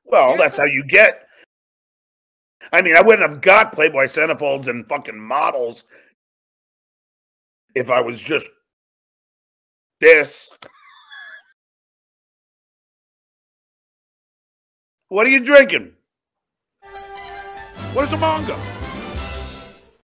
Well, that's how you get. I mean, I wouldn't have got Playboy centerfolds and fucking models if I was just this. What are you drinking? What is a manga?